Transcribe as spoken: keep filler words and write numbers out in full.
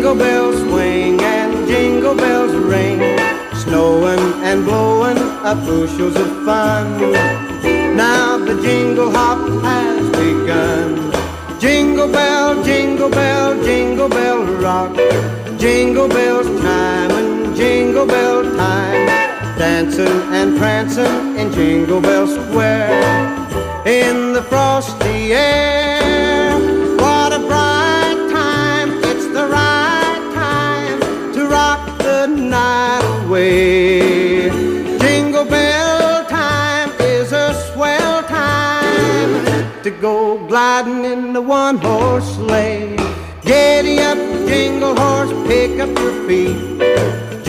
Jingle bells swing and jingle bells ring, snowing and blowing up bushels of fun. Now the jingle hop has begun. Jingle bell, jingle bell, jingle bell rock, jingle bells chime and jingle bell time, dancing and prancing in Jingle Bell Square, in the frosty air. What a bright time, it's the right time to rock the night away. Jingle bell time is a swell time to go gliding in the one-horse sleigh. Giddy up, jingle horse, pick up your feet.